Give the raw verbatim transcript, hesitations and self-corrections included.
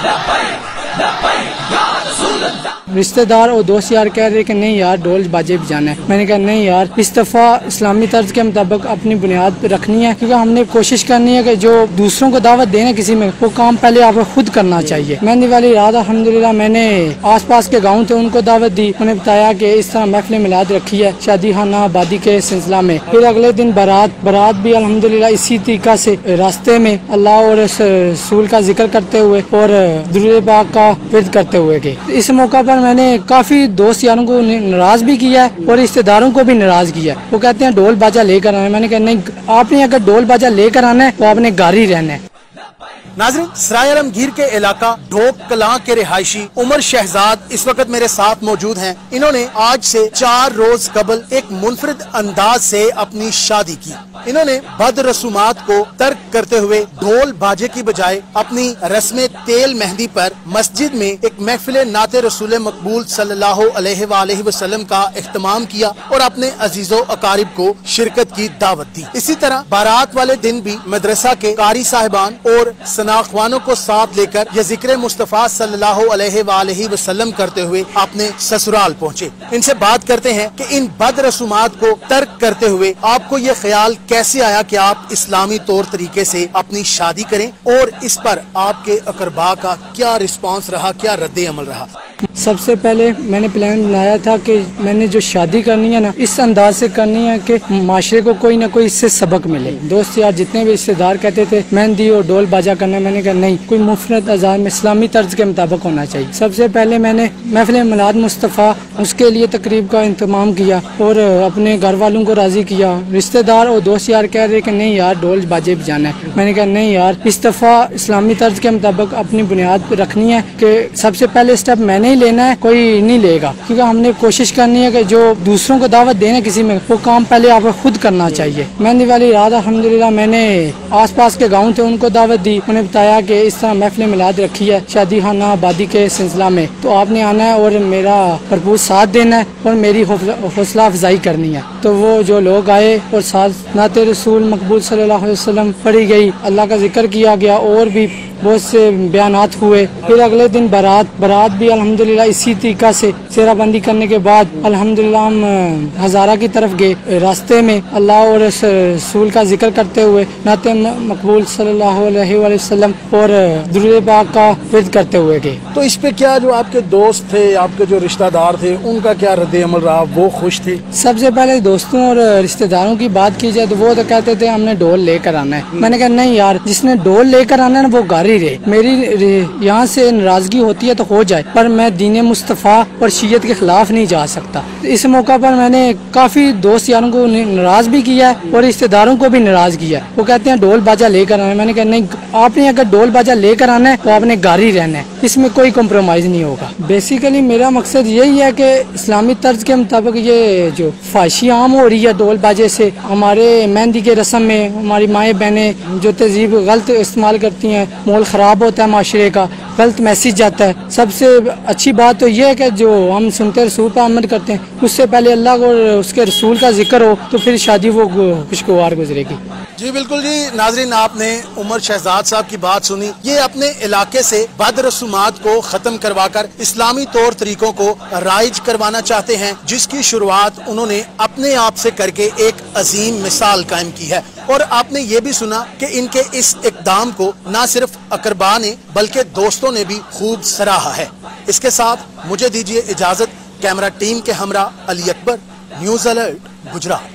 رشتہ دار اور دوست یار کہہ رہے کہ نہیں یار ڈھول باجے بجانا ہے. میں نے کہا نہیں یار اس دفعہ اسلامی طرز کے مطابق اپنی بنیاد پہ رکھنی ہے, کیونکہ ہم نے کوشش کرنی ہے کہ جو دوسروں کو دعوت دینا کسی میں وہ کام پہلے آپ کو خود کرنا چاہیے. مہندی والی رات الحمدللہ میں نے آس پاس کے گاؤں تھے ان کو دعوت دی, انہیں بتایا کہ اس طرح محفل میلاد رکھی ہے شادی خانہ آبادی کے سلسلہ میں. پھر اگلے دن بارات بارات بھی الحمدللہ اسی طریقہ سے راستے میں اللہ اور رسول کا ذکر کرتے ہوئے اور درود پاک کا ورد کرتے ہوئے گئے. اس موقع پر میں نے کافی دوست یاروں کو ناراض بھی کیا ہے اور رشتے داروں کو بھی ناراض کیا ہے. وہ کہتے ہیں ڈھول باجا لے کر آنا. میں نے کہا نہیں, آپ نے اگر ڈھول باجا لے کر آنا ہے تو آپ نے گھر ہی رہنا ہے. ناظرین, سرائے عالمگیر کے علاقہ ڈھوک کلاں کے رہائشی عمر شہزاد اس وقت میرے ساتھ موجود ہیں. انہوں نے آج سے چار روز قبل ایک منفرد انداز سے اپنی شادی کی. انہوں نے بد رسومات کو ترک کرتے ہوئے ڈھول باجے کی بجائے اپنی رسم تیل مہندی پر مسجد میں ایک محفل نعت رسول مقبول صلی اللہ علیہ وآلہ وسلم کا اہتمام کیا اور اپنے عزیز و اقارب کو شرکت کی دعوت دی. اسی طرح بارات والے دن بھی مدرسہ کے قاری صاحبان اور سناخوانوں کو ساتھ لے کر یہ ذکر مصطفیٰ صلی اللہ علیہ وآلہ وسلم کرتے ہوئے اپنے سسرال پہنچے. ان سے بات کرتے ہیں کہ ان بد رسومات کو ترک کرتے ہوئے آپ کو یہ خیال کیسے آیا کہ آپ اسلامی طور طریقے سے اپنی شادی کریں, اور اس پر آپ کے اقربا کا کیا رسپانس رہا, کیا رد عمل رہا؟ سب سے پہلے میں نے پلان بنایا تھا کہ میں نے جو شادی کرنی ہے نا اس انداز سے کرنی ہے کہ معاشرے کو کوئی نہ کوئی اس سے سبق ملے. دوست یار جتنے بھی رشتے دار کہتے تھے مہندی اور ڈھول باجا کرنا, میں نے کہا نہیں, کوئی مفرد اذان میں اسلامی طرز کے مطابق ہونا چاہیے. سب سے پہلے میں نے محفل میلاد مصطفیٰ اس کے لیے تقریب کا انتظام کیا اور اپنے گھر والوں کو راضی کیا. رشتے دار اور دوست یار کہہ رہے کہ نہیں یار ڈھول باجے بجانا ہے. میں نے کہا نہیں یار اس دفعہ اسلامی طرز کے مطابق اپنی بنیاد پہ رکھنی ہے کہ سب سے پہلے اسٹیپ میں نے ہی لینا ہے, کوئی نہیں لے گا, کیونکہ ہم نے کوشش کرنی ہے کہ جو دوسروں کو دعوت دینا کسی میں وہ کام پہلے آپ کو خود کرنا چاہیے. مہندی والی رات الحمدللہ میں نے آس پاس کے گاؤں تھے ان کو دعوت دی, انہیں بتایا کہ اس طرح محفل میلاد رکھی ہے شادی خانہ آبادی کے سلسلہ میں, تو آپ نے آنا ہے اور میرا بھرپور ساتھ دینا ہے اور میری حوصلہ افزائی کرنی ہے. تو وہ جو لوگ آئے اور ساتھ نعت رسول مقبول صلی اللہ علیہ وسلم پڑھی گئی, اللہ کا ذکر کیا گیا اور بھی بہت سے بیانات ہوئے. پھر اگلے دن بارات بارات بھی الحمدللہ اسی طریقہ سے سیرہ بندی کرنے کے بعد الحمدللہ ہم ہزارہ کی طرف گئے. راستے میں اللہ اور رسول کا ذکر کرتے ہوئے نعت مقبول صلی اللہ علیہ وآلہ وسلم اور درود پاک کا ورد کرتے ہوئے گئے. تو اس پہ کیا جو آپ کے دوست تھے, آپ کے جو رشتہ دار تھے, ان کا کیا رد عمل رہا, وہ خوش تھے؟ سب سے پہلے دوستوں اور رشتہ داروں کی بات کی جائے تو وہ تو کہتے تھے ہم نے ڈھول لے کر آنا ہے. میں نے کہا نہیں یار, جس نے ڈھول لے کر آنا ہے نا وہ گھر ہی رہے. میری یہاں سے ناراضگی ہوتی ہے تو ہو جائے, پر میں دین مصطفیٰ اور شیعت کے خلاف نہیں جا سکتا. اس موقع پر میں نے کافی دوست یاروں کو ناراض بھی کیا ہے اور رشتہ داروں کو بھی ناراض کیا ہے. وہ کہتے ہیں ڈھول باجا لے کر آنا ہے. میں نے کہا نہیں, آپ نے اگر ڈھول باجا لے کر آنا ہے تو آپ نے گھر ہی رہنا ہے, اس میں کوئی کمپرومائز نہیں ہوگا. بیسیکلی میرا مقصد یہی ہے کہ اسلامی طرز کے مطابق یہ جو فحاشی عام ہو رہی ہے ڈھول باجے سے, ہمارے مہندی کے رسم میں ہماری مائیں بہنیں جو تہذیب غلط استعمال کرتی ہیں, ماحول خراب ہوتا ہے, معاشرے کا غلط میسیج جاتا ہے. سب سے اچھی بات تو یہ ہے کہ جو ہم سنتے رسول پر عمل کرتے ہیں, اس سے پہلے اللہ کو اور اس کے رسول کا ذکر ہو تو پھر شادی وہ خوشگوار گزرے گی. جی بالکل جی. ناظرین, آپ نے عمر شہزاد صاحب کی بات سنی. یہ اپنے علاقے سے بد رسومات کو ختم کروا کر اسلامی طور طریقوں کو رائج کروانا چاہتے ہیں, جس کی شروعات انہوں نے اپنے آپ سے کر کے ایک عظیم مثال قائم کی ہے. اور آپ نے یہ بھی سنا کہ ان کے اس اقدام کو نہ صرف اقربا نے بلکہ دوستوں نے بھی خوب سراہا ہے. اس کے ساتھ مجھے دیجیے اجازت. کیمرہ ٹیم کے ہمراہ علی اکبر, نیوز الرٹ گجرات.